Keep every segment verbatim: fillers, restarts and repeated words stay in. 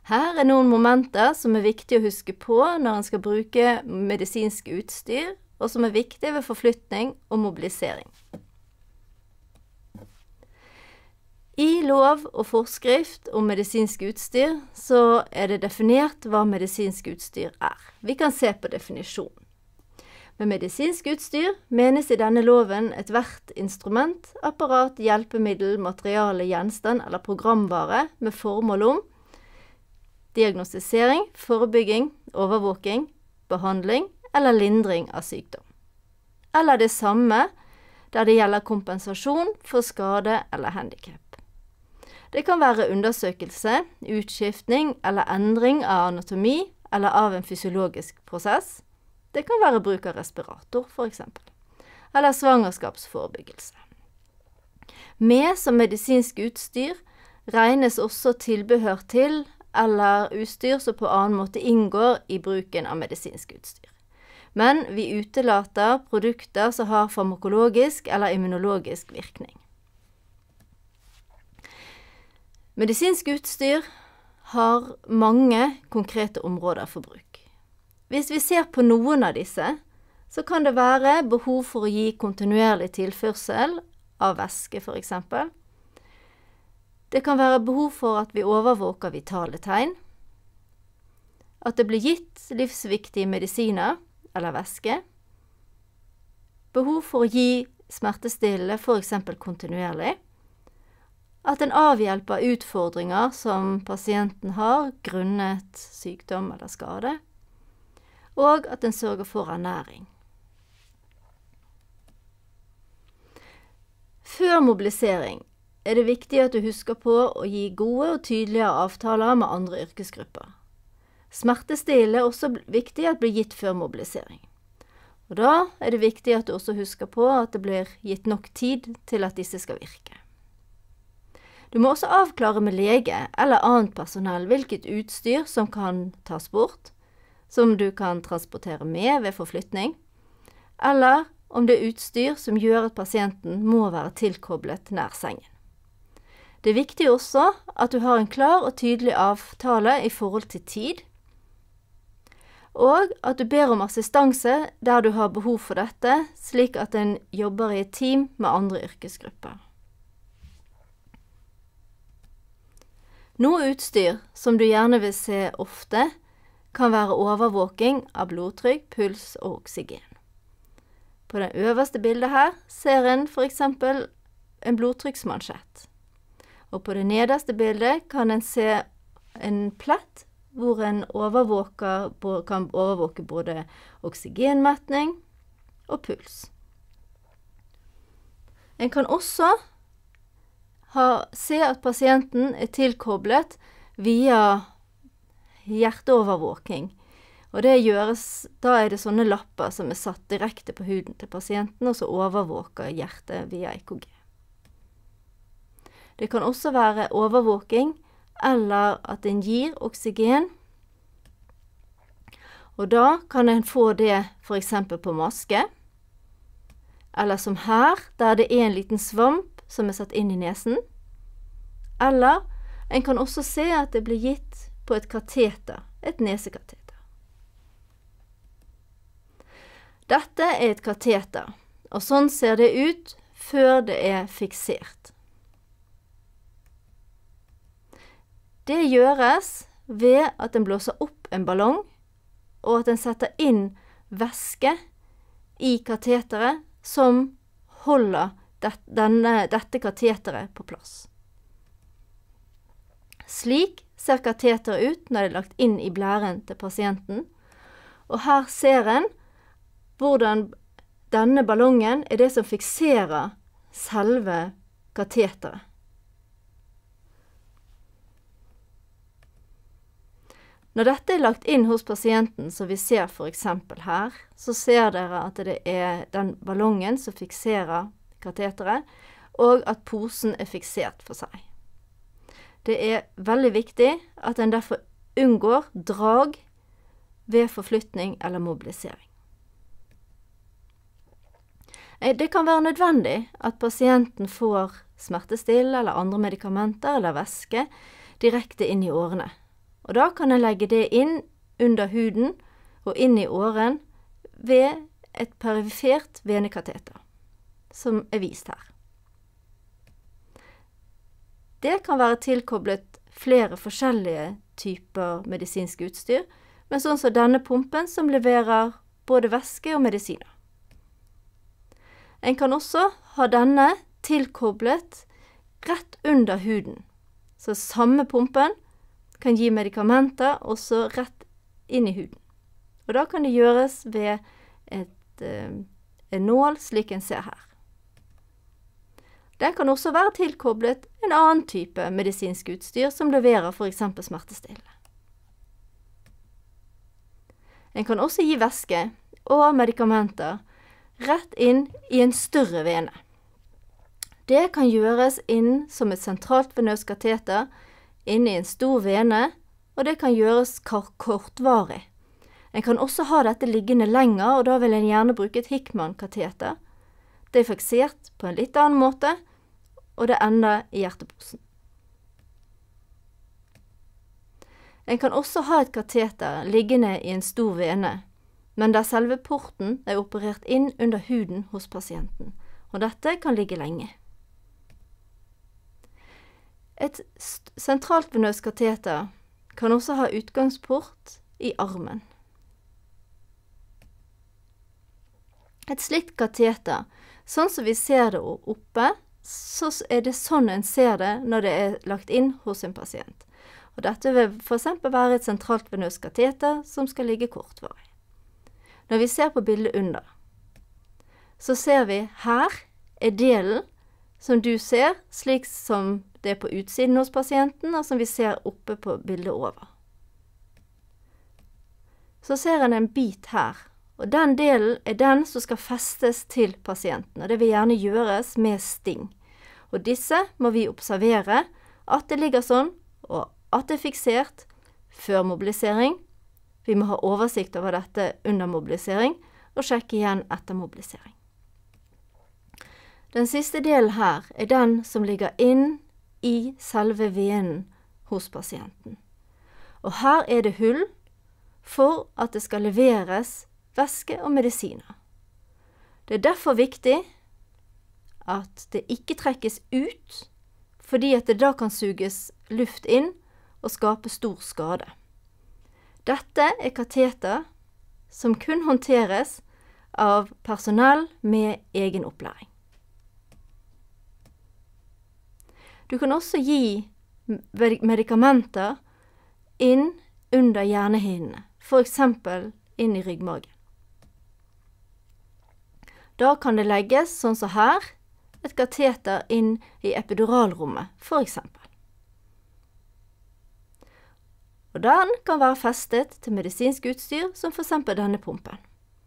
Her er noen momenter som er viktig å huske på når en skal bruke medisinsk utstyr, og som er viktig ved forflytning og mobilisering. I lov og forskrift om medisinsk utstyr så er det definert hva medisinsk utstyr er. Vi kan se på definisjonen. Med medisinsk utstyr menes i denne loven et hvert instrument, apparat, hjelpemiddel, materiale, gjenstand eller programvare med formål om diagnostisering, forebygging, overvåking, behandling eller lindring av sykdom. Eller det samme der det gjelder kompensasjon for skade eller handicap. Det kan være undersøkelse, utskiftning eller endring av anatomi eller av en fysiologisk prosess. Det kan være bruk av respirator, for eksempel. Eller svangerskapsforebyggelse. Med som medisinsk utstyr regnes også tilbehør til eller utstyr som på annen måte inngår i bruken av medisinsk utstyr. Men vi utelater produkter som har farmakologisk eller immunologisk virkning. Medisinsk utstyr har mange konkrete områder for bruk. Hvis vi ser på noen av disse, så kan det være behov for å gi kontinuerlig tilførsel av væske, for eksempel. Det kan være behov for at vi overvåker vitale tegn, at det blir gitt livsviktige medisiner eller væske, behov for å gi smertestillende, for eksempel kontinuerlig, at en avhjelper utfordringer som pasienten har grunnet sykdom eller skade, og at en sørger for ernæring. Før mobilisering er det viktig at du husker på å gi gode og tydelige avtaler med andre yrkesgrupper. Smertestillende er også viktig at blir gitt før mobilisering. Og da er det viktig at du også husker på at det blir gitt nok tid til at disse skal virke. Du må også avklare med lege eller annet personell hvilket utstyr som kan tas bort, som du kan transportere med ved forflytning, eller om det er utstyr som gjør at pasienten må være tilkoblet nær sengen. Det er viktig også at du har en klar og tydelig avtale i forhold til tid, og at du ber om assistanse der du har behov for dette, slik at en jobber i et team med andre yrkesgrupper. Noe utstyr som du gjerne vil se ofte, kan være overvåking av blodtrykk, puls og oksygen. På det øverste bildet her ser en for eksempel en blodtrykksmansjett. Og på det nederste bildet kan en se en plett hvor en overvåker, kan overvåke både oksygenmetning og puls. En kan også ha, se at pasienten er tilkoblet via hjerteovervåking, og det gjøres, da er det sånne lapper som er satt direkte på huden til pasienten, og så overvåker hjertet via E K G. Det kan også være overvåking, eller at en gir oksygen, og da kan en få det for eksempel på maske, eller som her, der det er en liten svamp som er satt inn i nesen, eller en kan også se at det blir gitt på et kateter, et nesekateter. Dette er et kateter, og sånn ser det ut før det er fiksert. Det gjøres ved at en blåser opp en ballong, og at en setter inn væske i kateteret som holder det, denne, dette kateteret på plass. Slik ser kateteret ut når det er lagt inn i blæren til pasienten, og her ser en hvordan denne ballongen er det som fikserer selve kateteret. Når dette er lagt inn hos pasienten, som vi ser for eksempel her, så ser dere at det er den ballongen som fikserer kateteret, og at posen er fiksert for seg. Det er veldig viktig at en derfor unngår drag ved forflytning eller mobilisering. Det kan være nødvendig at pasienten får smertestillende eller andre medikamenter eller væske direkte inn i årene. Og da kan en legge det inn under huden og inn i åren ved et perifert venekateter, som er vist her. Det kan være tilkoblet flere forskjellige typer medisinsk utstyr, men sånn som denne pumpen som leverer både væske og medisiner. En kan også ha denne tilkoblet rett under huden, så samme pumpen kan gi medikamenter også rett inn i huden. Og da kan det gjøres ved et, eh, en nål, slik en ser her. Det kan også være tilkoblet en annen type medisinsk utstyr som leverer for eksempel smertestillende. En kan også gi væske og medikamenter rett inn i en større vene. Det kan gjøres inn som et sentralt venøst kateter, inn i en stor vene, og det kan gjøres kortvarig. En kan også ha dette liggende lenger, og da vil en gjerne bruke et Hickman-kateter. Det er fiksert på en litt annen måte, og det ender i hjerteposen. En kan også ha et kateter liggende i en stor vene, men der selve porten er operert inn under huden hos pasienten, og dette kan ligge lenge. Et sentralt venøst kateter kan også ha utgangsport i armen. Et slikt kateter, sånn som vi ser det oppe, så er det sånn en ser det når det er lagt inn hos en pasient. Og dette vil for eksempel være et sentralt venøst kateter som skal ligge kortvarig. Når vi ser på bildet under, så ser vi her er delen som du ser, slik som det er på utsiden hos pasienten, og som vi ser oppe på bildet over. Så ser en en bit her, og den delen er den som skal festes til pasienten, og det vil gjerne gjøres med sting. Og disse må vi observere at det ligger sånn, og at det er fiksert før mobilisering. Vi må ha oversikt over dette under mobilisering, og sjekke igjen etter mobilisering. Den siste delen her er den som ligger inn i selve venen hos pasienten. Og her er det hull for at det skal leveres væske og medisiner. Det er derfor viktig at det ikke trekkes ut, fordi at det da kan suges luft inn og skape stor skade. Dette er kateter som kun håndteres av personell med egen opplæring. Du kan også gi medikamenter inn under hjernehinnene, for eksempel inn i ryggmagen. Da kan det legges, sånn som her, et kateter inn i epiduralrommet, for eksempel. Og den kan være festet til medisinsk utstyr, som for eksempel denne pumpen.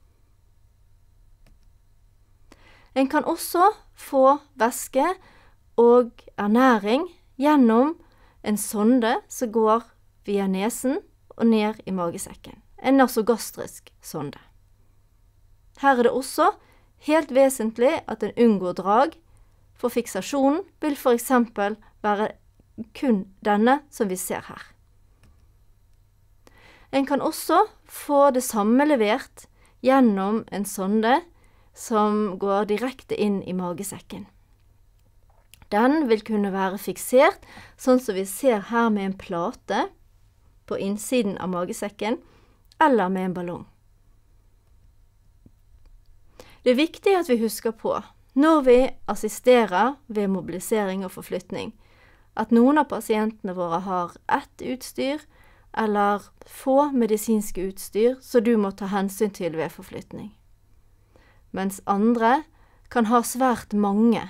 En kan også få væske og ernæring gjennom en sonde som går via nesen og ned i magesekken. En nasogastrisk sonde. Her er det også helt vesentlig at en unngår drag, for fiksasjonen vil for eksempel være kun denne som vi ser her. En kan også få det samme levert gjennom en sonde som går direkte inn i magesekken. Den vil kunne være fiksert, sånn som vi ser her med en plate på innsiden av magesekken, eller med en ballong. Det er viktig at vi husker på, når vi assisterer ved mobilisering og forflytning, at noen av pasientene våre har ett utstyr, eller få medisinske utstyr, så du må ta hensyn til ved forflytning. Mens andre kan ha svært mange.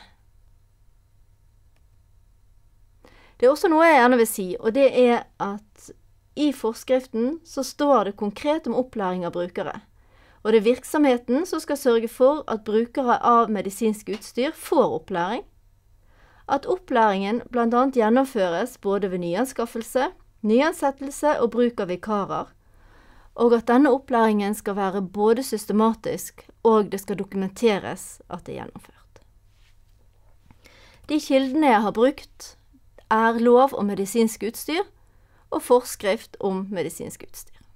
Det er også noe jeg gjerne vil si, og det er at i forskriften så står det konkret om opplæring av brukere. Og det er virksomheten som skal sørge for at brukere av medisinsk utstyr får opplæring. At opplæringen blant annet gjennomføres både ved nyanskaffelse, nyansettelse og bruk av vikarer, og at denne opplæringen skal være både systematisk og det skal dokumenteres at det er gjennomført. De kildene jeg har brukt er lov om medisinsk utstyr, og forskrift om medisinsk utstyr.